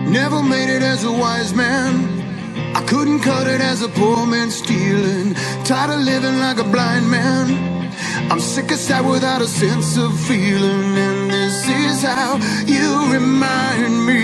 Never made it as a wise man. I couldn't cut it as a poor man stealing. Tired of living like a blind man. I'm sick of sad without a sense of feeling. And this is how you remind me.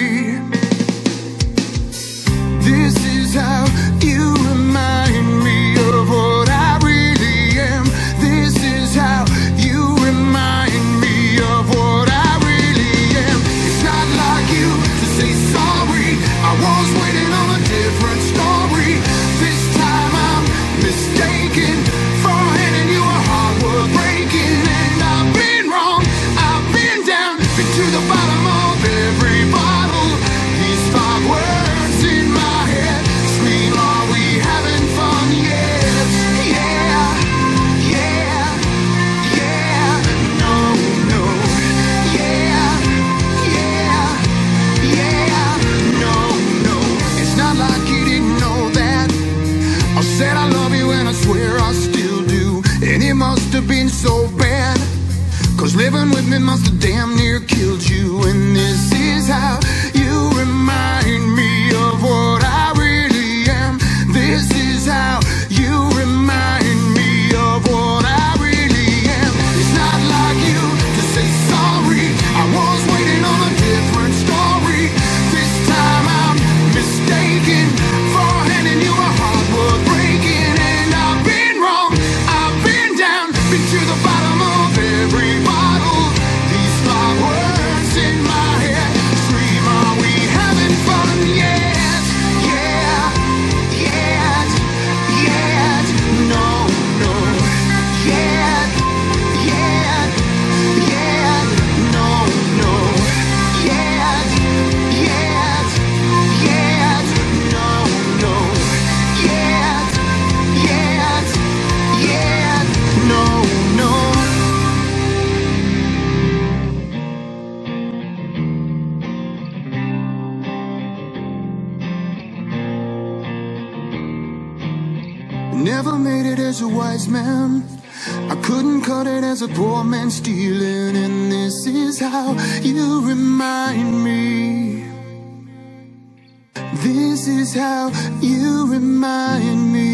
This is how you remind me of what I really am. This is how you remind me of what I really am. It's not like you to say sorry. I was waiting on a different story. This time I'm mistaken for handing you a heart worth breaking. And I've been wrong, I've been down, been to the bottom of every bottle. These 5 words in my head scream, are we having fun yet? Yeah, yeah, yeah, no, no. Yeah, yeah, yeah, no, no. It's not like you didn't know that. I said I love you and I swear I still do. And it must have been so bad, 'cause living with me must have damn near killed you. And this is how you remind me of what I really am. This is how you remind me of what I really am. It's not like you to say sorry. I was waiting on a different story. This time I'm mistaken for handing you a heart worth breaking. And I've been wrong, I've been down, been to the bottom of every bottle. These 5 words in my head scream, are we having fun yet? Yeah, yet, yet, no, no. Yet, yet, yet, no, no. Yet, yet, yet, no, no. Yet, yet, yet, no, no. Never made it as a wise man. I couldn't cut it as a poor man stealing. And this is how you remind me. This is how you remind me.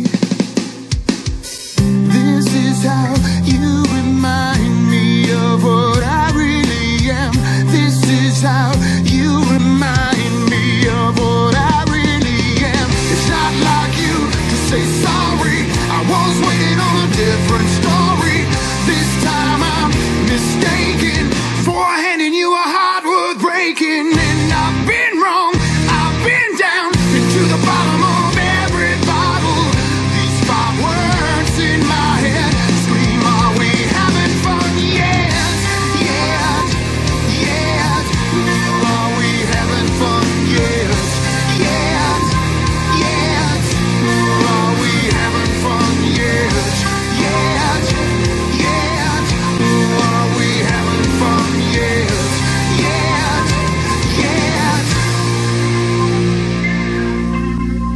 This is how you remind me of what I really am. This is how you remind me of what I really am. It's not like you to say sorry. I was waiting on a different story. This time I'm mistaken for handing you a heart worth breaking. And I've been wrong,